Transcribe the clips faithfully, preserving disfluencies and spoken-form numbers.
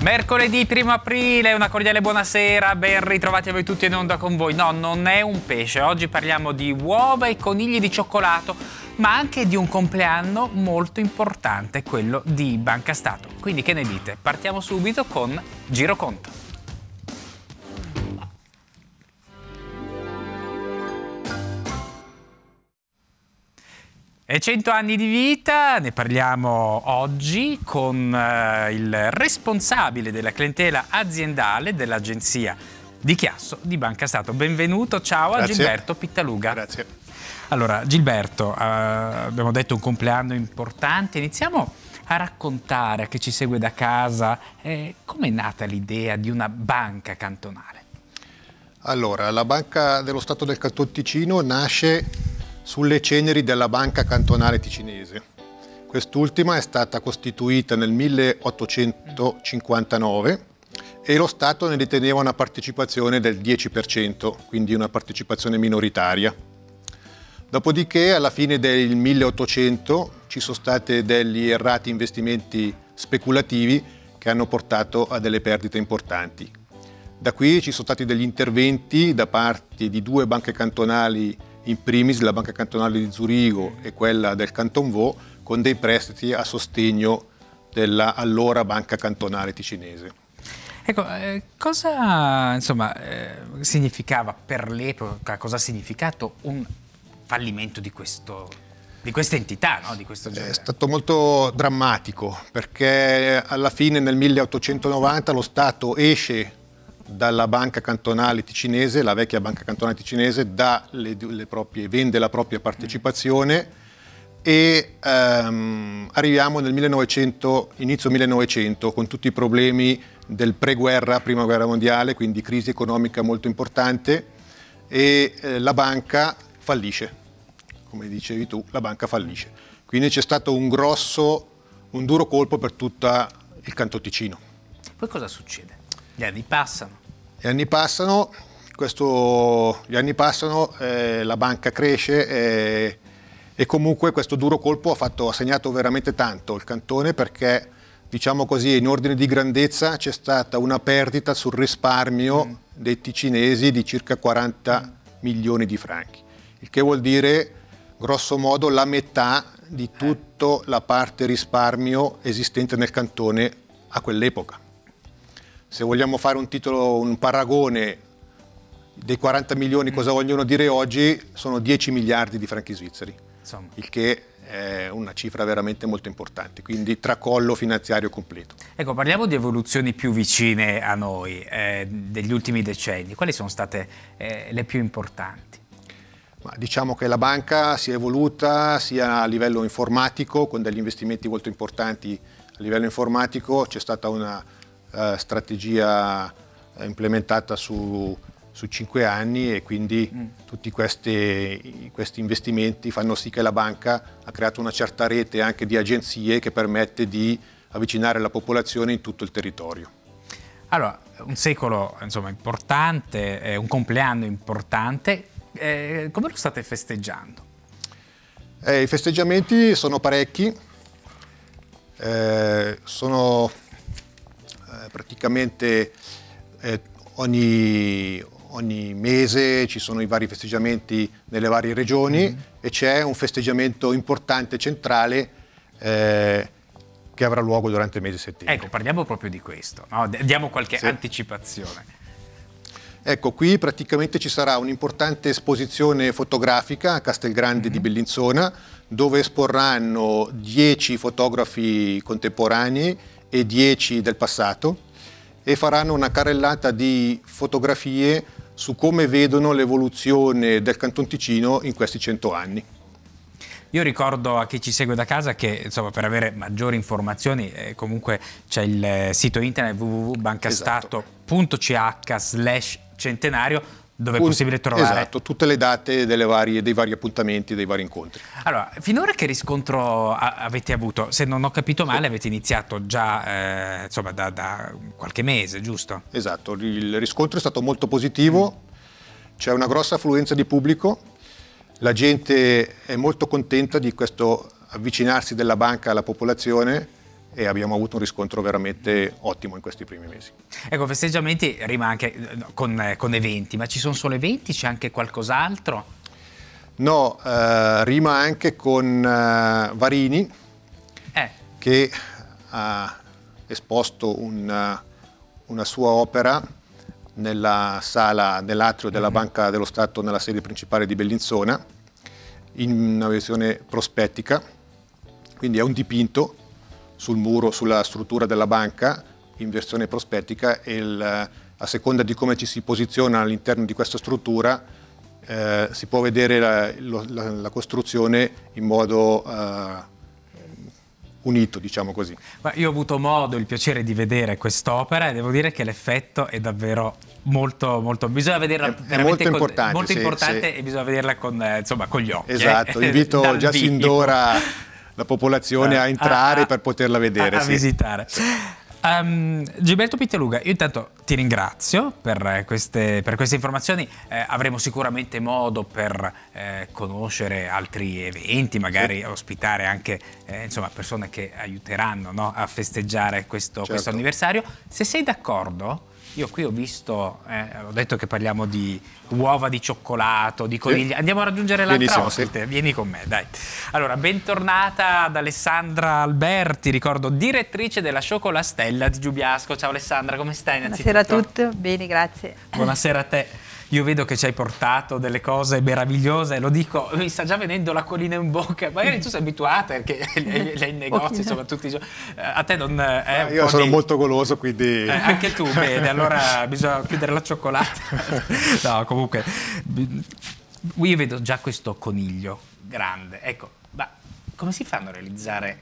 Mercoledì primo aprile, una cordiale buonasera, ben ritrovati a voi tutti in onda con voi. No, non è un pesce, oggi parliamo di uova e conigli di cioccolato, ma anche di un compleanno molto importante, quello di Banca Stato. Quindi che ne dite? Partiamo subito con Giroconto. E cento anni di vita, ne parliamo oggi con eh, il responsabile della clientela aziendale dell'agenzia di Chiasso di Banca Stato. Benvenuto, ciao. Grazie. A Gilberto Pittaluga. Grazie. Allora, Gilberto, eh, abbiamo detto un compleanno importante, iniziamo a raccontare a chi ci segue da casa eh, come è nata l'idea di una banca cantonale. Allora, la Banca dello Stato del Canton Ticino nasce sulle ceneri della Banca Cantonale Ticinese. Quest'ultima è stata costituita nel milleottocentocinquantanove e lo Stato ne deteneva una partecipazione del dieci per cento, quindi una partecipazione minoritaria. Dopodiché, alla fine del milleottocento, ci sono stati degli errati investimenti speculativi che hanno portato a delle perdite importanti. Da qui ci sono stati degli interventi da parte di due banche cantonali, in primis la Banca Cantonale di Zurigo e quella del Canton Vaud, con dei prestiti a sostegno della allora Banca Cantonale Ticinese. Ecco, eh, cosa insomma, eh, significava per l'epoca, cosa ha significato un fallimento di, questo, di questa entità, no? Di questo genere? È stato molto drammatico, perché alla fine nel milleottocentonovanta lo Stato esce dalla Banca Cantonale Ticinese, la vecchia Banca Cantonale Ticinese, dà le, le proprie, vende la propria partecipazione e ehm, arriviamo nel millenovecento, inizio millenovecento, con tutti i problemi del pre-guerra, prima guerra mondiale, quindi crisi economica molto importante, e eh, la banca fallisce, come dicevi tu, la banca fallisce. Quindi c'è stato un grosso, un duro colpo per tutto il Canton Ticino. Poi cosa succede? Gli anni passano. Gli anni passano, questo, gli anni passano eh, la banca cresce eh, e comunque questo duro colpo ha, fatto, ha segnato veramente tanto il cantone, perché, diciamo così, in ordine di grandezza c'è stata una perdita sul risparmio mm. dei ticinesi di circa quaranta mm. milioni di franchi, il che vuol dire grosso modo la metà di tutta la parte risparmio esistente nel cantone a quell'epoca. Se vogliamo fare un titolo, un paragone dei quaranta milioni, cosa vogliono dire oggi, sono dieci miliardi di franchi svizzeri, insomma, il che è una cifra veramente molto importante, quindi tracollo finanziario completo. Ecco, parliamo di evoluzioni più vicine a noi, eh, degli ultimi decenni. Quali sono state eh, le più importanti? Ma diciamo che la banca si è evoluta sia a livello informatico, con degli investimenti molto importanti a livello informatico. C'è stata una Uh, strategia uh, implementata su, su cinque anni e quindi mm. tutti questi, questi investimenti fanno sì che la banca ha creato una certa rete anche di agenzie che permette di avvicinare la popolazione in tutto il territorio. Allora, un secolo insomma importante, eh, un compleanno importante, eh, come lo state festeggiando? Eh, I festeggiamenti sono parecchi, eh, sono praticamente eh, ogni, ogni mese ci sono i vari festeggiamenti nelle varie regioni mm-hmm. e c'è un festeggiamento importante centrale eh, che avrà luogo durante il mese di settembre. Ecco, parliamo proprio di questo, no? Diamo qualche sì. anticipazione. Ecco, qui praticamente ci sarà un'importante esposizione fotografica a Castelgrande mm-hmm. di Bellinzona, dove esporranno dieci fotografi contemporanei e dieci del passato, e faranno una carrellata di fotografie su come vedono l'evoluzione del Canton Ticino in questi cento anni. Io ricordo a chi ci segue da casa che insomma, per avere maggiori informazioni eh, comunque c'è il sito internet w w w punto bancastato punto c h slash centenario, dove è possibile trovare... Esatto, tutte le date delle varie, dei vari appuntamenti, dei vari incontri. Allora, finora che riscontro avete avuto? Se non ho capito male, avete iniziato già eh, insomma, da, da qualche mese, giusto? Esatto, il riscontro è stato molto positivo, c'è una grossa affluenza di pubblico, la gente è molto contenta di questo avvicinarsi della banca alla popolazione e abbiamo avuto un riscontro veramente ottimo in questi primi mesi. Ecco, festeggiamenti rima anche con, con eventi, ma ci sono solo eventi? C'è anche qualcos'altro? No, eh, rima anche con eh, Varini, eh. che ha esposto un, una sua opera nella sala, nell'atrio della Banca dello Stato, nella sede principale di Bellinzona, in una versione prospettica, quindi è un dipinto sul muro, sulla struttura della banca in versione prospettica, e il, a seconda di come ci si posiziona all'interno di questa struttura eh, si può vedere la, la, la costruzione in modo eh, unito, diciamo così. Ma io ho avuto modo, il piacere di vedere quest'opera e devo dire che l'effetto è davvero molto, molto, bisogna vederla è, è molto con, importante, molto sì, importante sì. E bisogna vederla con, eh, insomma, con gli occhi. Esatto, eh, invito già sin d'ora la popolazione a entrare a, a, per poterla vedere. A, a sì. visitare. Sì. Um, Gilberto Pittaluga, io intanto ti ringrazio per queste, per queste informazioni, eh, avremo sicuramente modo per eh, conoscere altri eventi, magari sì. ospitare anche eh, insomma, persone che aiuteranno, no, a festeggiare questo, certo. questo anniversario. Se sei d'accordo, io qui ho visto, eh, ho detto che parliamo di uova di cioccolato, di conigli. Sì. Andiamo a raggiungere l'altra ospite. Sì. Vieni con me, dai. Allora, bentornata ad Alessandra Alberti, ricordo direttrice della Cioccolastella di Giubiasco. Ciao Alessandra, come stai innanzitutto? Buonasera a tutti, bene, grazie. Buonasera a te. Io vedo che ci hai portato delle cose meravigliose, lo dico, mi sta già venendo la collina in bocca. Magari tu sei abituata perché lei in negozi, insomma, tutti i giorni. A te non è un Io po' sono di... molto goloso, quindi... Eh, anche tu, bene, allora bisogna chiudere la cioccolata. No, comunque, io vedo già questo coniglio grande. Ecco, ma come si fanno a realizzare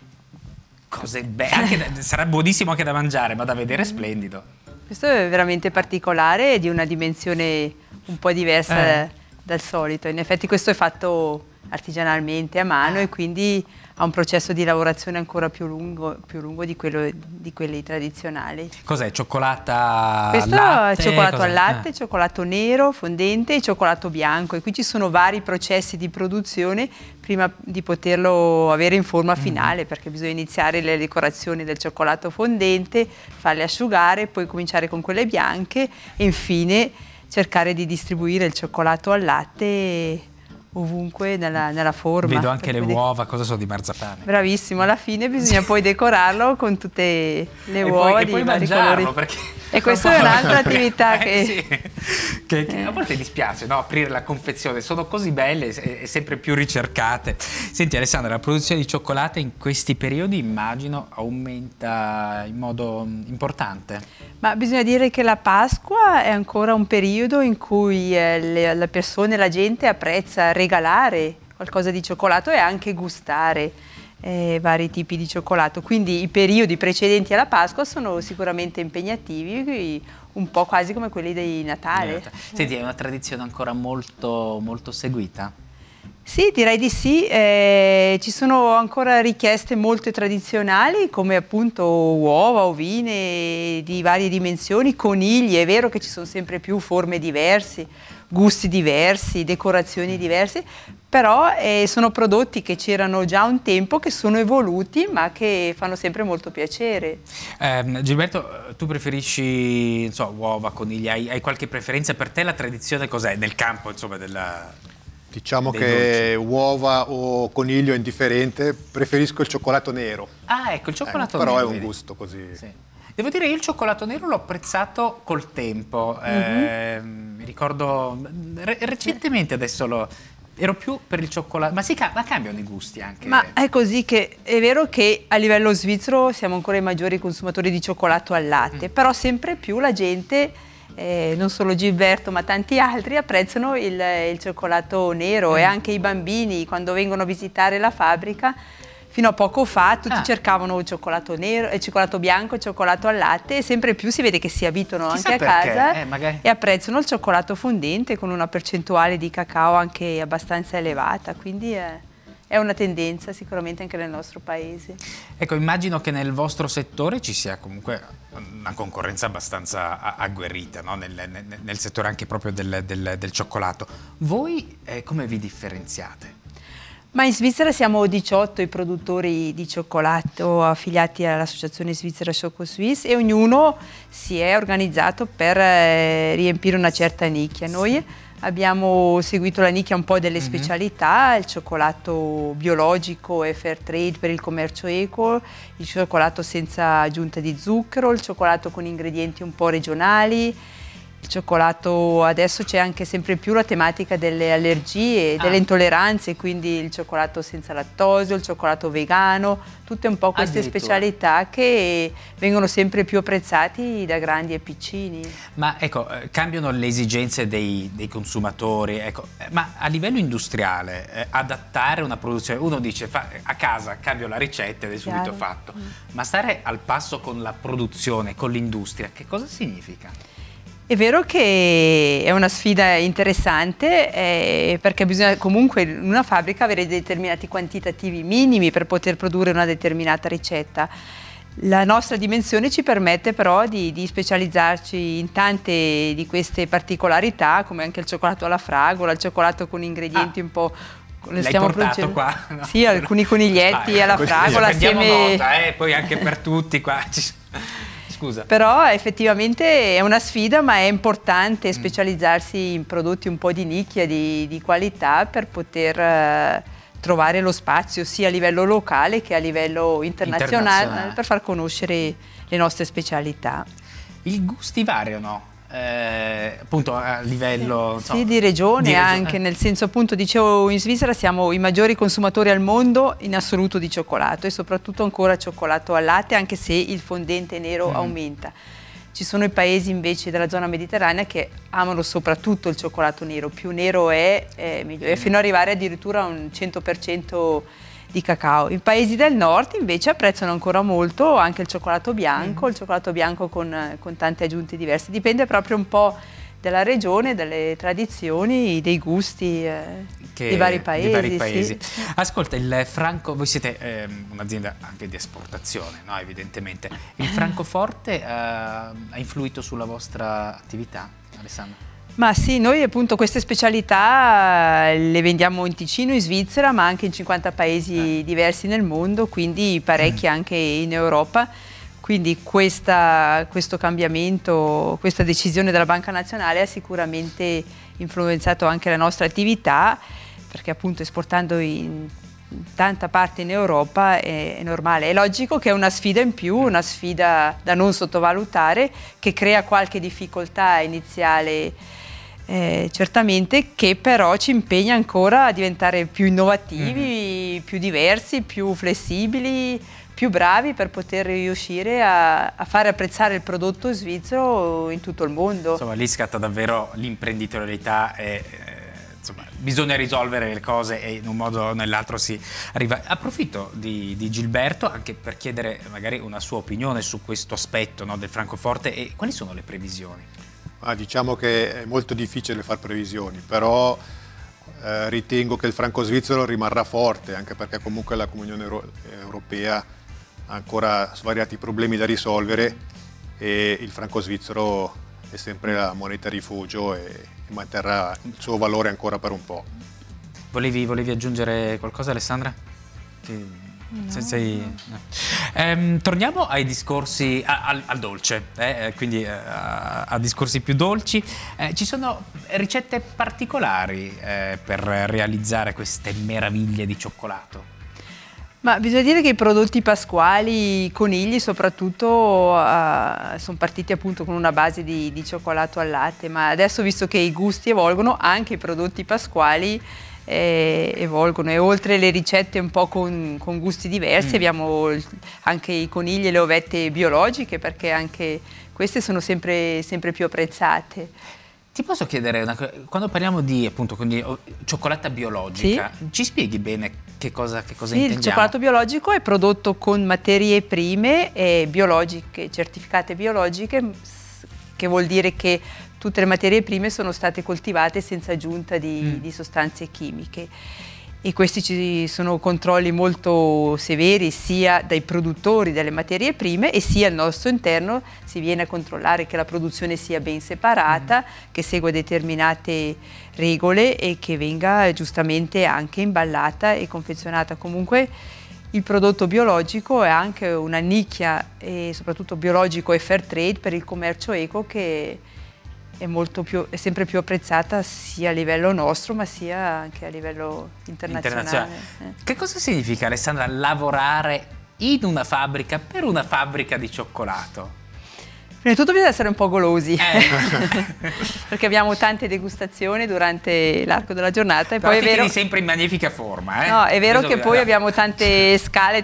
cose belle? Sarà buonissimo anche da mangiare, ma da vedere è splendido. Questo è veramente particolare e di una dimensione un po' diversa eh. dal solito. In effetti questo è fatto artigianalmente a mano e quindi ha un processo di lavorazione ancora più lungo, più lungo di, quello, di quelli tradizionali. Cos'è? Cioccolata Questo al latte? Questo è cioccolato al latte, eh. cioccolato nero, fondente e cioccolato bianco. E qui ci sono vari processi di produzione prima di poterlo avere in forma finale, mm. perché bisogna iniziare le decorazioni del cioccolato fondente, farle asciugare, poi cominciare con quelle bianche e infine cercare di distribuire il cioccolato al latte ovunque nella, nella forma. Vedo anche le uova, cosa sono, di marzapane. Bravissimo, alla fine bisogna poi decorarlo con tutte le e uova poi, di e poi vari mangiarlo, colori. Perché... E questa è un'altra attività che... Eh, sì. che, che a volte dispiace, no? Aprire la confezione, sono così belle e, e sempre più ricercate. Senti Alessandra, la produzione di cioccolata in questi periodi immagino aumenta in modo importante. Ma bisogna dire che la Pasqua è ancora un periodo in cui eh, le, le persone, la gente apprezza regalare qualcosa di cioccolato e anche gustare eh, vari tipi di cioccolato. Quindi i periodi precedenti alla Pasqua sono sicuramente impegnativi, un po' quasi come quelli di Natale. Senti, è una tradizione ancora molto, molto seguita? Sì, direi di sì. Eh, ci sono ancora richieste molto tradizionali come appunto uova, ovine di varie dimensioni, conigli. È vero che ci sono sempre più forme diverse, gusti diversi, decorazioni diverse, però eh, sono prodotti che c'erano già un tempo, che sono evoluti ma che fanno sempre molto piacere. Eh, Gilberto, tu preferisci insomma, uova, conigli, hai, hai qualche preferenza? Per te la tradizione cos'è nel campo insomma della... Diciamo che dolci. Uova o coniglio è indifferente, preferisco il cioccolato nero. Ah, ecco, il cioccolato eh, nero. Però è un vedi? gusto così. Sì. Devo dire, io il cioccolato nero l'ho apprezzato col tempo. Mm-hmm. eh, mi ricordo, re recentemente adesso lo... Ero più per il cioccolato, ma, si ca ma cambiano i gusti anche. Ma è così che è vero che a livello svizzero siamo ancora i maggiori consumatori di cioccolato al latte, mm. però sempre più la gente... Eh, non solo Gilberto ma tanti altri apprezzano il, il cioccolato nero mm. e anche i bambini quando vengono a visitare la fabbrica fino a poco fa tutti ah. cercavano il cioccolato nero, il cioccolato bianco, il cioccolato al latte e sempre più si vede che si abituano Chissà anche a perché. casa eh, magari... e apprezzano il cioccolato fondente con una percentuale di cacao anche abbastanza elevata, quindi è... È una tendenza sicuramente anche nel nostro paese. Ecco, immagino che nel vostro settore ci sia comunque una concorrenza abbastanza agguerrita, no? nel, nel, nel settore anche proprio del, del, del cioccolato. Voi eh, come vi differenziate? Ma in Svizzera siamo diciotto i produttori di cioccolato affiliati all'Associazione Svizzera Choco Suisse e ognuno si è organizzato per eh, riempire una certa nicchia. Noi abbiamo seguito la nicchia un po' delle mm-hmm. specialità, il cioccolato biologico e fair trade per il commercio equo, il cioccolato senza aggiunta di zucchero, il cioccolato con ingredienti un po' regionali. Il cioccolato, adesso c'è anche sempre più la tematica delle allergie, ah. delle intolleranze, quindi il cioccolato senza lattosio, il cioccolato vegano, tutte un po' queste specialità che vengono sempre più apprezzati da grandi e piccini. Ma ecco, cambiano le esigenze dei, dei consumatori, ecco, ma a livello industriale eh, adattare una produzione, uno dice fa, a casa cambio la ricetta ed è subito Chiaro. fatto, mm. ma stare al passo con la produzione, con l'industria, che cosa significa? È vero che è una sfida interessante eh, perché bisogna comunque in una fabbrica avere determinati quantitativi minimi per poter produrre una determinata ricetta. La nostra dimensione ci permette però di, di specializzarci in tante di queste particolarità, come anche il cioccolato alla fragola, il cioccolato con ingredienti ah. un po'... L'hai stiamo portato qua? No. Sì, alcuni coniglietti ah, alla fragola. Prendiamo assieme... nota, eh, poi anche per tutti qua. Scusa. Però effettivamente è una sfida, ma è importante mm. specializzarsi in prodotti un po' di nicchia, di, di qualità, per poter eh, trovare lo spazio sia a livello locale che a livello internazionale, internazionale. per far conoscere le nostre specialità. I gusti variano? Eh, appunto a livello sì, so, di regione di anche regione. Nel senso, appunto, dicevo, in Svizzera siamo i maggiori consumatori al mondo in assoluto di cioccolato e soprattutto ancora cioccolato al latte, anche se il fondente nero mm. aumenta. Ci sono i paesi invece della zona mediterranea che amano soprattutto il cioccolato nero, più nero è, è meglio, mm. e fino ad arrivare addirittura a un cento per cento di cacao. I paesi del nord invece apprezzano ancora molto anche il cioccolato bianco, mm. il cioccolato bianco con, con tante aggiunte diverse. Dipende proprio un po' dalla regione, dalle tradizioni, dei gusti eh, dei vari paesi. Di vari paesi. Sì. Ascolta, il franco, voi siete eh, un'azienda anche di esportazione, no? Evidentemente. Il francoforte eh, ha influito sulla vostra attività, Alessandra? Ma sì, noi appunto queste specialità le vendiamo in Ticino, in Svizzera, ma anche in cinquanta paesi eh. diversi nel mondo, quindi parecchi mm. anche in Europa. Quindi questa, questo cambiamento, questa decisione della Banca Nazionale ha sicuramente influenzato anche la nostra attività, perché appunto esportando in tanta parte in Europa è, è normale. È logico che è una sfida in più, una sfida da non sottovalutare, che crea qualche difficoltà iniziale. Eh, certamente, che però ci impegna ancora a diventare più innovativi, mm-hmm. più diversi, più flessibili, più bravi per poter riuscire a, a fare apprezzare il prodotto svizzero in tutto il mondo. Insomma, lì scatta davvero l'imprenditorialità e eh, insomma, bisogna risolvere le cose e in un modo o nell'altro si arriva. Approfitto di, di Gilberto anche per chiedere magari una sua opinione su questo aspetto, no, del francoforte, e quali sono le previsioni? Ah, diciamo che è molto difficile fare previsioni, però eh, ritengo che il franco svizzero rimarrà forte, anche perché comunque la Comunione Euro Europea ha ancora svariati problemi da risolvere e il franco svizzero è sempre la moneta rifugio e, e manterrà il suo valore ancora per un po'. Volevi, volevi aggiungere qualcosa, Alessandra? Sì. No, se sei... no. ehm, torniamo ai discorsi, a, al, al dolce, eh, quindi eh, a, a discorsi più dolci. Eh, ci sono ricette particolari eh, per realizzare queste meraviglie di cioccolato? Ma bisogna dire che i prodotti pasquali, i conigli soprattutto, eh, sono partiti appunto con una base di, di cioccolato al latte, ma adesso, visto che i gusti evolvono, anche i prodotti pasquali Eh, evolgono, e oltre le ricette un po' con, con gusti diversi mm. abbiamo anche i conigli e le ovette biologiche, perché anche queste sono sempre, sempre più apprezzate. Ti posso chiedere, una, quando parliamo di appunto quindi, cioccolata biologica, sì. ci spieghi bene che cosa, che cosa sì, intendiamo? Il cioccolato biologico è prodotto con materie prime eh, biologiche, certificate biologiche, che vuol dire che tutte le materie prime sono state coltivate senza aggiunta di, mm. di sostanze chimiche. e questi ci sono controlli molto severi sia dai produttori delle materie prime e sia al nostro interno si viene a controllare che la produzione sia ben separata, mm. che segua determinate regole e che venga giustamente anche imballata e confezionata. Comunque il prodotto biologico è anche una nicchia e soprattutto biologico e fair trade per il commercio eco che È, molto più, è sempre più apprezzata sia a livello nostro ma sia anche a livello internazionale. internazionale. Eh. Che cosa significa, Alessandra, lavorare in una fabbrica per una fabbrica di cioccolato? Prima di tutto bisogna essere un po' golosi, eh. perché abbiamo tante degustazioni durante l'arco della giornata. E Però poi ti è vero... tieni sempre in magnifica forma. Eh? No, è vero Questo che poi abbiamo tante scale,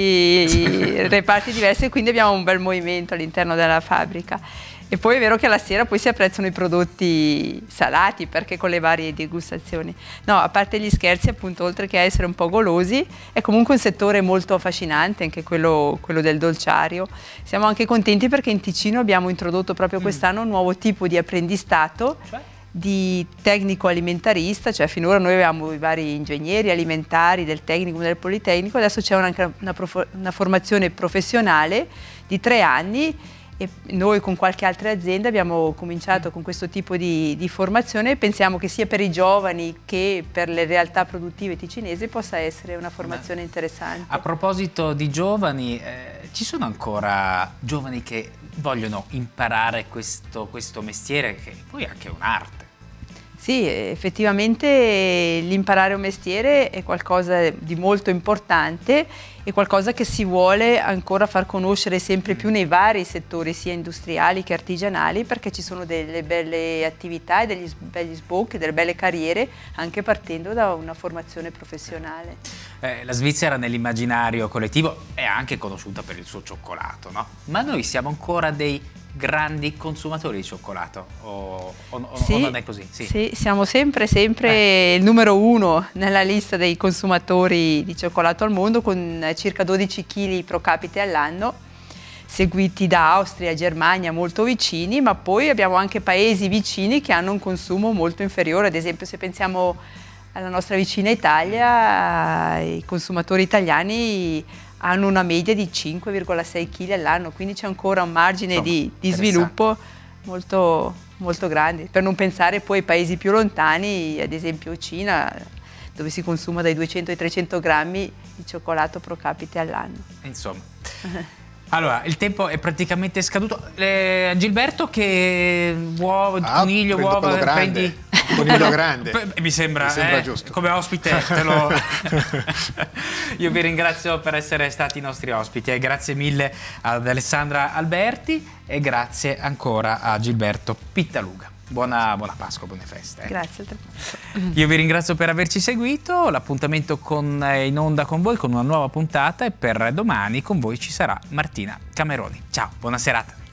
tanti reparti diversi e quindi abbiamo un bel movimento all'interno della fabbrica. E poi è vero che alla sera poi si apprezzano i prodotti salati perché con le varie degustazioni. No, a parte gli scherzi, appunto, oltre che essere un po' golosi, è comunque un settore molto affascinante, anche quello, quello del dolciario. Siamo anche contenti perché in Ticino abbiamo introdotto proprio quest'anno un nuovo tipo di apprendistato, cioè? di tecnico alimentarista, cioè finora noi avevamo i vari ingegneri alimentari del tecnico, del politecnico, adesso c'è anche una, una, una formazione professionale di tre anni. E noi con qualche altra azienda abbiamo cominciato con questo tipo di, di formazione e pensiamo che sia per i giovani che per le realtà produttive ticinesi possa essere una formazione interessante. A proposito di giovani, eh, ci sono ancora giovani che vogliono imparare questo, questo mestiere che poi è anche un'arte? Sì, effettivamente l'imparare un mestiere è qualcosa di molto importante e qualcosa che si vuole ancora far conoscere sempre più nei vari settori, sia industriali che artigianali, perché ci sono delle belle attività e degli belli sbocchi, delle belle carriere, anche partendo da una formazione professionale. Eh, la Svizzera nell'immaginario collettivo è anche conosciuta per il suo cioccolato, no? Ma noi siamo ancora dei grandi consumatori di cioccolato o, o, sì, o non è così? Sì, sì, siamo sempre, sempre eh. il numero uno nella lista dei consumatori di cioccolato al mondo, con circa dodici chili pro capite all'anno, seguiti da Austria e Germania molto vicini, ma poi abbiamo anche paesi vicini che hanno un consumo molto inferiore. Ad esempio, se pensiamo alla nostra vicina Italia, i consumatori italiani hanno una media di cinque virgola sei chili all'anno, quindi c'è ancora un margine Insomma, di, di sviluppo molto, molto grande, per non pensare poi ai paesi più lontani, ad esempio Cina, dove si consuma dai duecento ai trecento grammi di cioccolato pro capite all'anno. Insomma. Allora, il tempo è praticamente scaduto. Eh, Gilberto, che uovo, ah, coniglio, uova, prendi... Coniglio grande. Mi sembra, Mi sembra eh, giusto. Come ospite te lo... Io vi ringrazio per essere stati i nostri ospiti e grazie mille ad Alessandra Alberti e grazie ancora a Gilberto Pittaluga. Buona, buona Pasqua, buone feste. Eh. Grazie a te. Io vi ringrazio per averci seguito, l'appuntamento in onda con voi con una nuova puntata e per domani con voi ci sarà Martina Cameroni. Ciao, buona serata.